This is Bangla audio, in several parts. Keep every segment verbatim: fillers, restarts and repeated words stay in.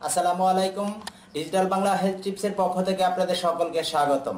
আসসালামু আলাইকুম। ডিজিটাল বাংলা হেলথ টিপসের পক্ষ থেকে আপনাদের সকলকে স্বাগতম।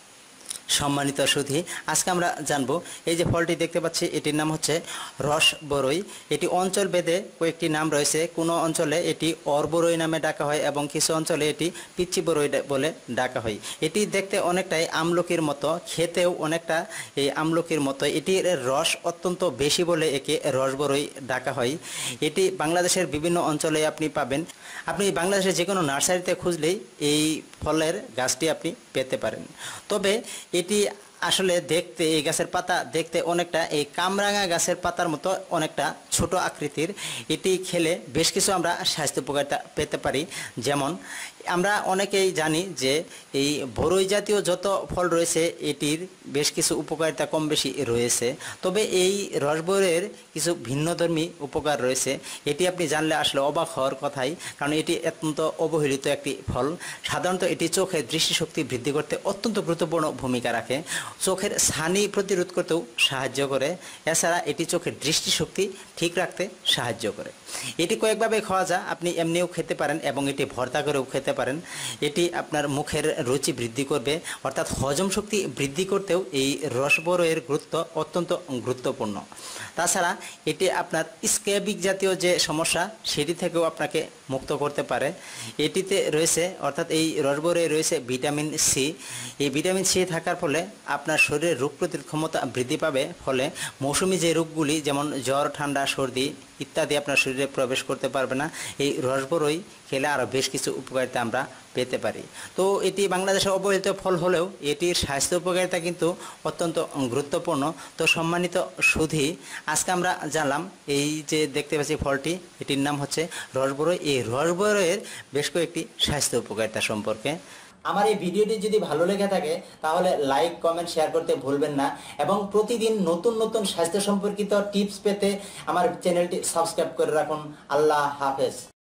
সম্মানিত সুধী, আজকে আমরা জানবো এই যে ফলটি দেখতে পাচ্ছি এটির নাম হচ্ছে রস বরই। এটি অঞ্চল ভেদে কয়েকটি নাম রয়েছে। কোনো অঞ্চলে এটি অর বরই নামে ডাকা হয় এবং কিছু অঞ্চলে এটি পিচ্চি বরই বলে ডাকা হয়। এটি দেখতে অনেকটাই আমলকির মতো, খেতেও অনেকটা এই আমলকির মতো। এটির রস অত্যন্ত বেশি বলে একে রস বরই ডাকা হয়। এটি বাংলাদেশের বিভিন্ন অঞ্চলে আপনি পাবেন। আপনি বাংলাদেশের যে কোনো নার্সারিতে খুঁজলেই এই ফলের গাছটি আপনি পেতে পারেন। তবে এটি আসলে দেখতে, এই গাছের পাতা দেখতে অনেকটা এই কামরাঙা গাছের পাতার মতো অনেকটা ছোট আকৃতির। এটি খেলে বেশ কিছু আমরা স্বাস্থ্য উপকারিতা পেতে পারি। যেমন আমরা অনেকেই জানি যে এই বরই জাতীয় যত ফল রয়েছে এটির বেশ কিছু উপকারিতা কম বেশি রয়েছে। তবে এই রসবরইয়ের কিছু ভিন্নধর্মী উপকার রয়েছে। এটি আপনি জানলে আসলে অবাক হওয়ার কথাই, কারণ এটি অত্যন্ত অবহেলিত একটি ফল। সাধারণত এটি চোখের দৃষ্টিশক্তি বৃদ্ধি করতে অত্যন্ত গুরুত্বপূর্ণ ভূমিকা রাখে। চোখের ছানি প্রতিরোধ করতেও সাহায্য করে। এছাড়া এটি চোখের দৃষ্টিশক্তি ঠিক রাখতে সাহায্য করে। এটি কয়েকভাবে খাওয়া যায়। আপনি এমনিও খেতে পারেন এবং এটি ভর্তা করেও খেতে পারেন। এটি আপনার মুখের রুচি বৃদ্ধি করবে, অর্থাৎ হজম শক্তি বৃদ্ধি করতেও এই রসবরইয়ের গুরুত্ব অত্যন্ত গুরুত্বপূর্ণ। তাছাড়া এটি আপনার স্ক্যাবিক জাতীয় যে সমস্যা সেটি থেকেও আপনাকে মুক্ত করতে পারে। এটিতে রয়েছে, অর্থাৎ এই রসবরইয়ে রয়েছে ভিটামিন সি। এই ভিটামিন সি থাকার ফলে আপনার শরীরের রোগ প্রতিরোধ ক্ষমতা বৃদ্ধি পাবে। ফলে মৌসুমি যে রোগগুলি যেমন জ্বর, ঠান্ডা, সর্দি ইত্যাদি আপনার শরীরে প্রবেশ করতে পারবে না। এই রসবরই খেলে আরও বেশ কিছু উপকারিতা আমরা পেতে পারি। তো এটি বাংলাদেশের অবহেলিত ফল হলেও এটির স্বাস্থ্য উপকারিতা কিন্তু অত্যন্ত গুরুত্বপূর্ণ। তো সম্মানিত সুধী, আজকে আমরা জানলাম এই যে দেখতে পাচ্ছি ফলটি, এটির নাম হচ্ছে রসবরই। এই রসবরইয়ের বেশ কয়েকটি স্বাস্থ্য উপকারিতা সম্পর্কে। আমার এই ভিডিওটি যদি ভালো লেগে থাকে তাহলে লাইক, কমেন্ট, শেয়ার করতে ভুলবেন না এবং প্রতিদিন নতুন নতুন স্বাস্থ্য সম্পর্কিত টিপস পেতে আমার চ্যানেলটি সাবস্ক্রাইব করে রাখুন। আল্লাহ হাফেজ।